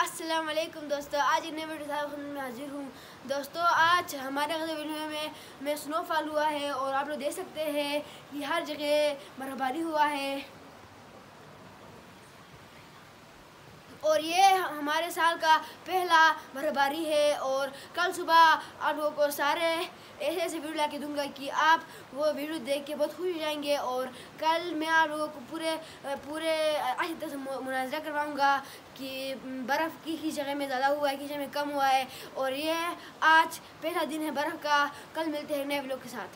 अस्सलाम वालेकुम दोस्तों, आज एक नए वीडियो के साथ मैं हाजिर हूँ। दोस्तों आज हमारे वीडियो में स्नोफॉल हुआ है और आप लोग देख सकते हैं कि हर जगह बर्फबारी हुआ है और ये हमारे साल का पहला बर्फबारी है। और कल सुबह आप लोगों को सारे ऐसे वीडियो ला के दूँगा कि आप वो वीडियो देख के बहुत खुश हो जाएंगे। और कल मैं आप लोगों को पूरे अच्छी तरह से मुनाज़रा करवाऊँगा कि बर्फ़ किस जगह में ज़्यादा हुआ है, किस जगह में कम हुआ है। और ये आज पहला दिन है बर्फ़ का। कल मिलते हैं नए वीडियो के साथ।